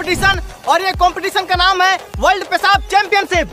Competition और ये competition का नाम है वर्ल्ड पेशाब चैंपियनशिप।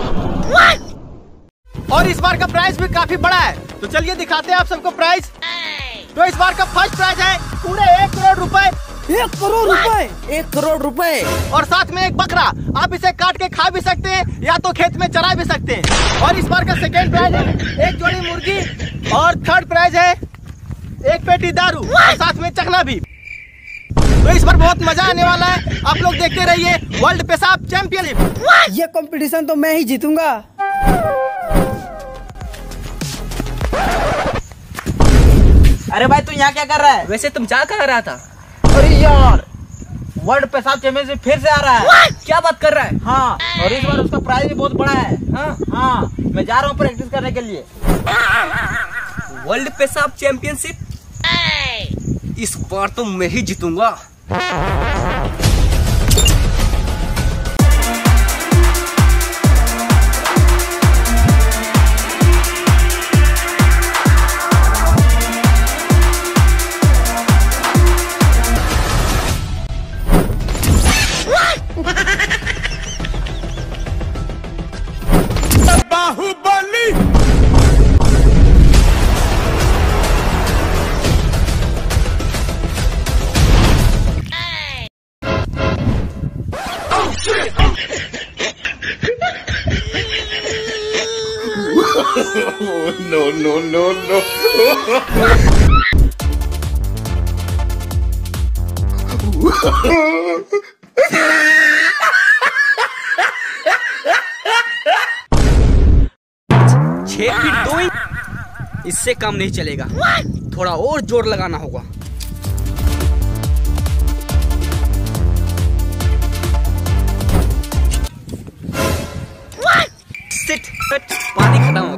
और इस बार का प्राइस भी काफी बड़ा है, तो चलिए दिखाते हैं आप सबको प्राइस। तो इस बार का फर्स्ट प्राइज है पूरे 1 करोड़ रुपए। 1 करोड़ रुपए? 1 करोड़ रुपए और साथ में एक बकरा। आप इसे काट के खा भी सकते हैं या तो खेत में चरा भी सकते हैं। और इस बार का सेकेंड प्राइज है 1 जोड़ी मुर्गी। और थर्ड प्राइज है 1 पेटी दारू और साथ में चखना भी। तो इस बार बहुत मजा आने वाला है, आप लोग देखते रहिए वर्ल्ड पेशाब चैंपियनशिप। ये कंपटीशन तो मैं ही जीतूंगा। अरे भाई तू यहाँ क्या कर रहा है? वैसे तुम क्या कर रहा था? अरे यार वर्ल्ड पेशाब चैंपियनशिप फिर से आ रहा है। क्या बात कर रहा है? हाँ, और इस बार उसका प्राइस भी बहुत बड़ा है। हाँ, मैं जा रहा हूँ प्रैक्टिस करने के लिए। वर्ल्ड पेशाब चैंपियनशिप इस बार तो मैं ही जीतूंगा। बाहुबली no. छह फीट 2 इंच, इससे काम नहीं चलेगा। थोड़ा और जोर लगाना होगा। पानी खत्म हो।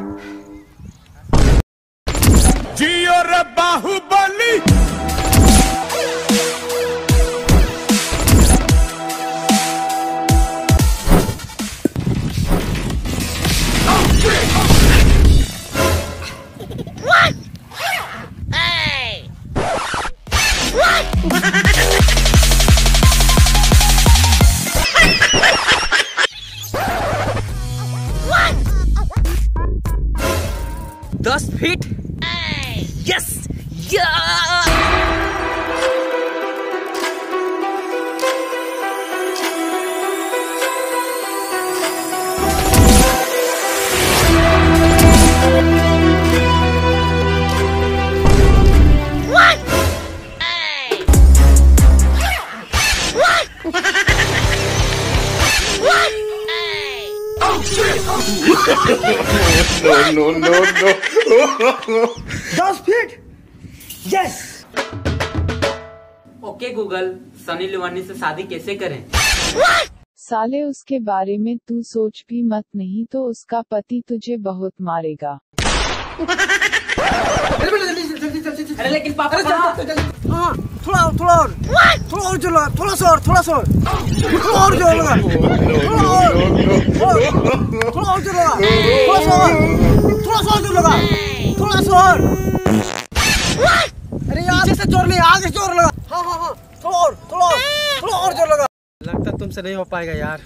जियो रे बाहुबली। दस feet. Yes yeah. No. 10 feet. Yes. Okay Google, Sunny Leone से शादी कैसे करें? साले उसके बारे में तू सोच भी मत, नहीं तो उसका पति तुझे बहुत मारेगा। अरे लेकिन पापा कहाँ? हाँ, थोड़ा और जोर लगा, थोड़ा सा और जोर लगा, थोड़ा और जोर लगा। अरे आगे से जोर नहीं, आगे जोर लगा। हाँ, थोड़ा और जोर लगा। लगता तुमसे नहीं हो पाएगा यार।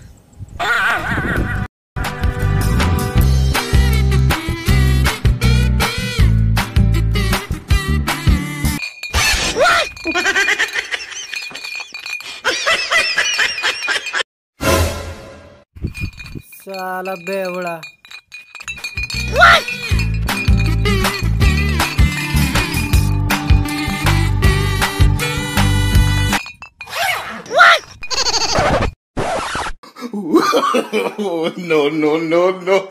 साला बेवड़ा। No.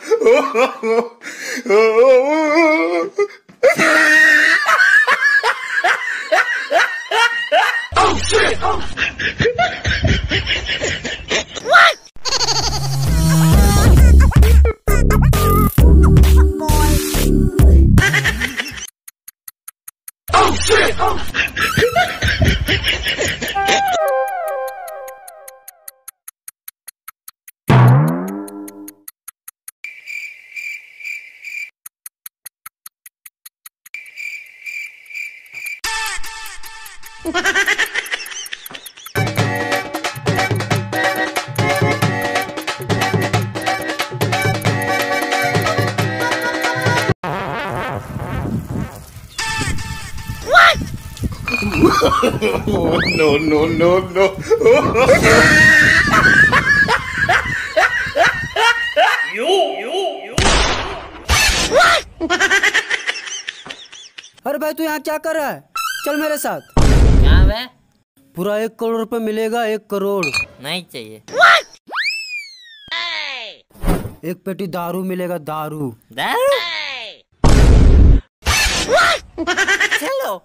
no, no, no, no. अरे भाई तू यहाँ क्या कर रहा है? चल मेरे साथ। क्या वे? पूरा 1 करोड़ रुपए मिलेगा, 1 करोड़। नहीं चाहिए। 1 पेटी दारू मिलेगा, दारू। चलो।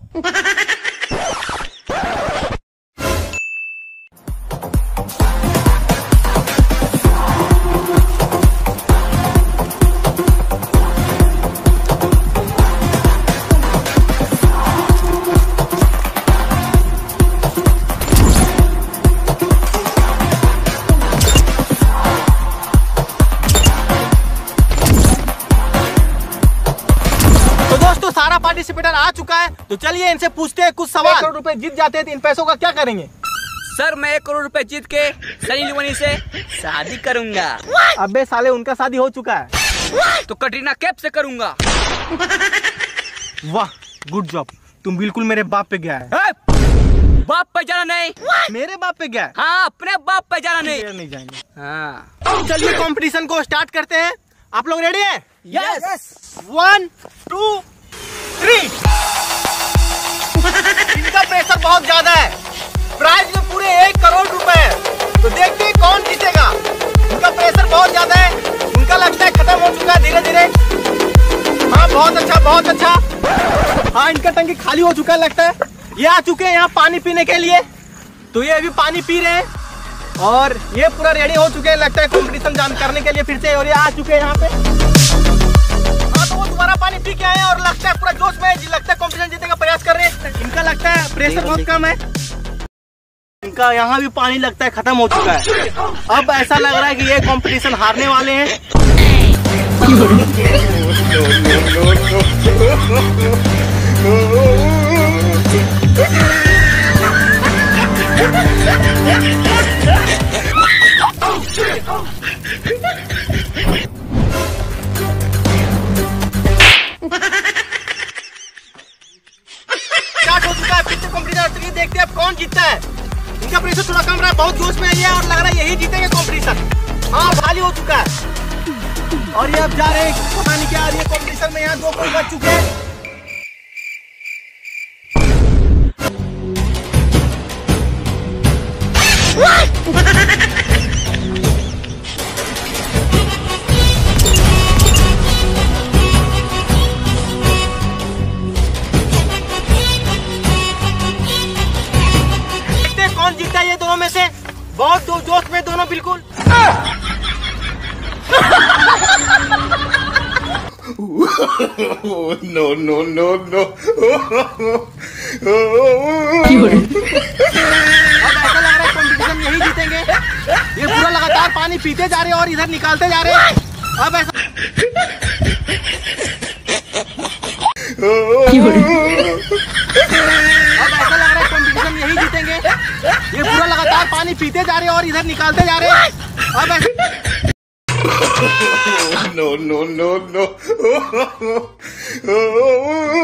सारा पार्टिसिपेटर आ चुका है, तो चलिए इनसे पूछते हैं कुछ सवाल। 1 करोड़ रुपए जीत जाते हैं तो इन पैसों का क्या करेंगे? सर मैं 1 करोड़ रुपए जीत के सनी लियोनी से शादी करूंगा। अबे साले उनका शादी हो चुका है। तो कटरीना कैफ से करूंगा। वाह गुड जॉब, तुम बिल्कुल मेरे बाप पे गया है। बाप पे जाना नहीं। मेरे बाप पे गया है? हाँ अपने बाप पे जाना नहीं। नहीं जाएंगे। हाँ चलिए कंपटीशन को स्टार्ट करते हैं। आप लोग रेडी हैं? यस। 1 2 3। इनका प्रेशर बहुत ज्यादा है। प्राइज में पूरे 1 करोड़ रुपए है, तो देखते हैं कौन जीतेगा। इनका प्रेशर बहुत ज्यादा है, उनका लगता है खत्म हो चुका है धीरे धीरे। हाँ बहुत अच्छा बहुत अच्छा। हाँ इनका टंकी खाली हो चुका है लगता है। ये आ चुके हैं यहाँ पानी पीने के लिए, तो ये अभी पानी पी रहे हैं और ये पूरा रेडी हो चुके हैं लगता है कंपटीशन जान करने के लिए फिर से। और ये आ चुके हैं यहाँ पे। हाँ तो वो दोबारा पानी पी के आए हैं और लगता है पूरा जोश में लगता है कंपटीशन जीतने का प्रयास कर रहे हैं। इनका लगता है प्रेशर बहुत कम है। इनका यहाँ भी पानी लगता है खत्म हो चुका है। अब ऐसा लग रहा है कि ये कंपटीशन हारने वाले हैं। स्टार्ट हो चुका है फिर से कंपटीशन। तो ये देखते हैं अब कौन जीतता है। इनका प्रेशर थोड़ा कम रहा है, बहुत जोश में है और लग रहा है यही जीतेंगे कंपटीशन। हाँ खाली हो चुका है और ये अब जा रहे हैं, पता नहीं क्या आ रही है कंपटीशन में। यहाँ 2 कोई बच चुके हैं। देखते हैं कौन जीतता है ये दोनों में से। बहुत दो जोश में दोनों बिल्कुल। no, no, no, no. अब ऐसा लग रहा है कंपटीशन यही जीतेंगे। ये पूरा लगातार पानी पीते जा रहे हैं और इधर निकालते जा रहे हैं। अब ऐसा लग रहा है कंपटीशन यही जीतेंगे। ये पूरा लगातार पानी पीते जा रहे हैं और इधर निकालते जा रहे हैं। अब ऐसा no, no, no, no.